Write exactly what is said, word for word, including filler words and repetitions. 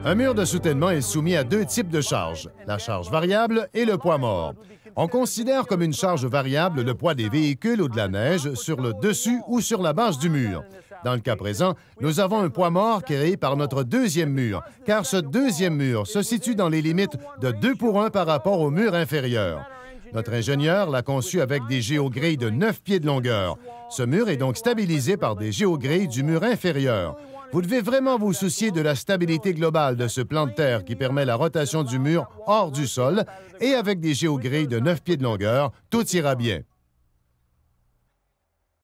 Un mur de soutènement est soumis à deux types de charges, la charge variable et le poids mort. On considère comme une charge variable le poids des véhicules ou de la neige sur le dessus ou sur la base du mur. Dans le cas présent, nous avons un poids mort créé par notre deuxième mur, car ce deuxième mur se situe dans les limites de deux pour un par rapport au mur inférieur. Notre ingénieur l'a conçu avec des géogrilles de neuf pieds de longueur. Ce mur est donc stabilisé par des géogrilles du mur inférieur. Vous devez vraiment vous soucier de la stabilité globale de ce plan de terre qui permet la rotation du mur hors du sol et avec des géogrilles de neuf pieds de longueur, tout ira bien.